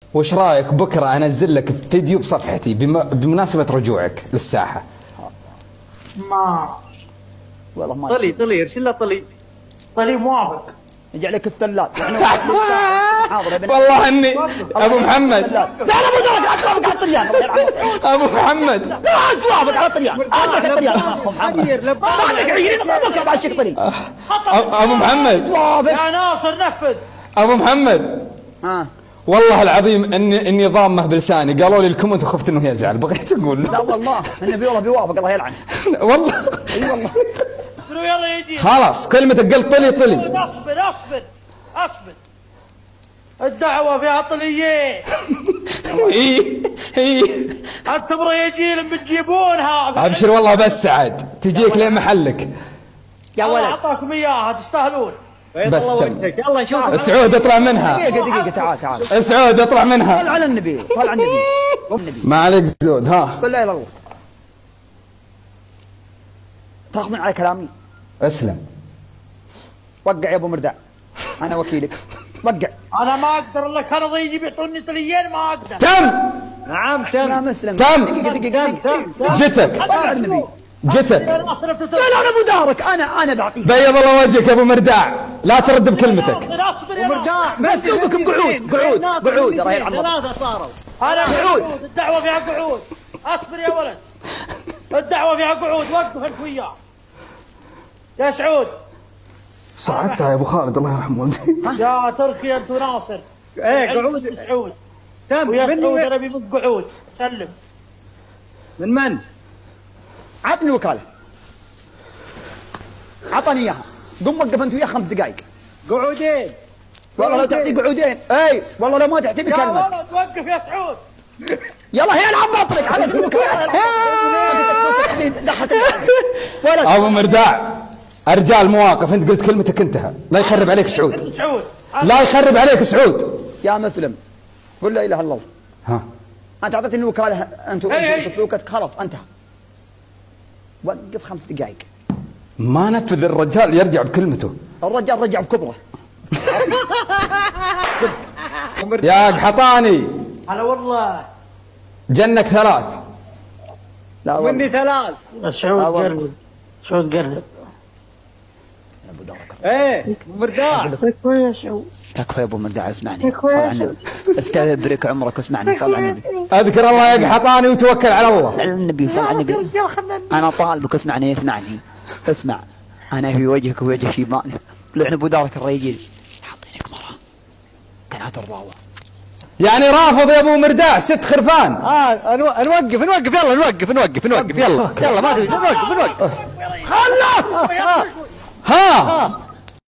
وش رايك بكره انزل لك فيديو بصفحتي بمناسبه رجوعك للساحه؟ ما والله ما طلي ارسل له طلي موافق. يجي لك السلات يعني والله اني ابو محمد. لا ابو درك اطلبك على الطليان ابو محمد لا اطلبك على الطليان اترك الطليان خليك 20 اطلبك بعد شيء طريق ابو محمد يا ناصر نفذ. ابو محمد والله العظيم اني ضامه بلساني، قالوا لي الكومنت وخفت انه يزعل، بغيت اقول لا والله النبي والله بيوافق الله يلعن والله اي والله. يلا يجي خلاص كلمتك قلت طلي. اصبر الدعوة فيها طليين. اي انتم رياجيل بتجيبونها. ابشر والله بس سعد تجيك لين محلك يا ولد. اعطاكم اياها تستاهلون. بس يلا نشوف. سعود اطلع منها. دقيقة تعال سعود اطلع منها. صل على النبي صل على النبي. ما عليك زود. ها قل لا اله الا الله. تاخذون على كلامي؟ اسلم. وقع يا ابو مرداع انا وكيلك وقع. انا ما اقدر الا كان يجي بيعطوني طليين ما اقدر. تم. نعم تم يا مسلم. تم. دقيقة جتك صل على النبي. جتك. لا انا ابو دارك انا بعطيك. بيض الله وجهك يا ابو مرداع، لا ترد بكلمتك. اصبر يا مرداع بس يوقفكم قعود ترى يلعب. ثلاثة صاروا. انا قعود. الدعوة فيها قعود. اصبر يا ولد. الدعوة فيها قعود. وقف انت وياه يا سعود. صعدتها يا ابو خالد الله يرحم والدي. يا تركي انت وناصر. ايه قعود سعود. تم. ويا سعود انا بيمد قعود. سلم. من؟ عطني وكالة. عطني اياها. قم وقف انت وياه 5 دقائق. قعودين. والله لو تعطي قعودين. اي والله لو ما تعطي بكلمة. يا ولد وقف يا سعود. يلا هي العب بطلك على الوكالة. ابو مرداع ارجال مواقف، انت قلت كلمتك انتهى، لا يخرب عليك سعود. لا يخرب عليك سعود. يا مسلم قل لا اله الا الله. ها انت اعطيتني الوكاله انت سلوكك خلاص انتهى. وقف 5 دقائق. ما نفذ الرجال يرجع بكلمته. الرجال رجع بكبره. يا قحطاني هلا والله. جنك 3. لا والله مني 3. سعود قرب. سعود قرب. ايه مرداع. تكفى يا سعود. تكفى يا ابو مرداع اسمعني. صل على النبي. استدرك عمرك واسمعني. صل على النبي. اذكر الله يا قحطاني وتوكل على الله. على النبي صل على النبي. انا طالبك اسمعني. اسمع انا في وجهك ووجه شيباني. لعن ابو دارك الرجيل حاطينك مرة كانت الراوة. يعني رافض يا ابو مرداع 6 خرفان. نوقف يلا نوقف يلا ما تبي نوقف ها